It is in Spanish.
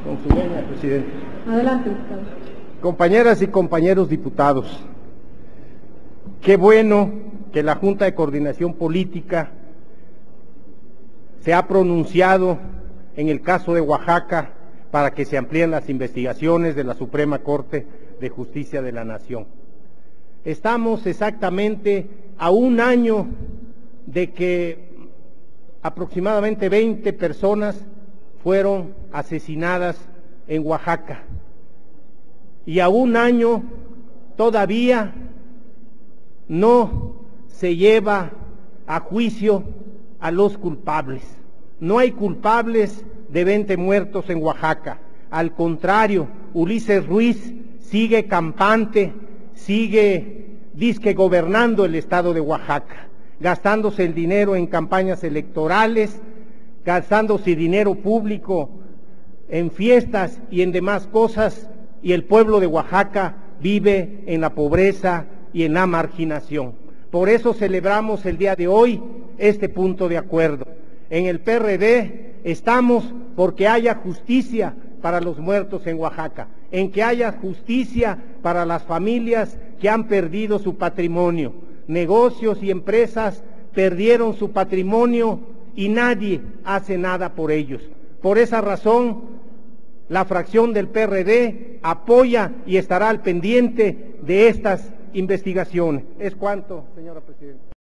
Con su venia, presidente. Adelante, diputado. Compañeras y compañeros diputados, qué bueno que la Junta de Coordinación Política se ha pronunciado en el caso de Oaxaca para que se amplíen las investigaciones de la Suprema Corte de Justicia de la Nación. Estamos exactamente a un año de que aproximadamente 20 personas fueron asesinadas en Oaxaca. Y a un año todavía no se lleva a juicio a los culpables. No hay culpables de 20 muertos en Oaxaca. Al contrario, Ulises Ruiz sigue campante, sigue disque gobernando el estado de Oaxaca, gastándose el dinero en campañas electorales, gastándose dinero público en fiestas y en demás cosas, y el pueblo de Oaxaca vive en la pobreza y en la marginación. Por eso celebramos el día de hoy este punto de acuerdo. En el PRD estamos porque haya justicia para los muertos en Oaxaca, en que haya justicia para las familias que han perdido su patrimonio. Negocios y empresas perdieron su patrimonio y nadie hace nada por ellos. Por esa razón, la fracción del PRD apoya y estará al pendiente de estas investigaciones. Es cuanto, señora presidenta.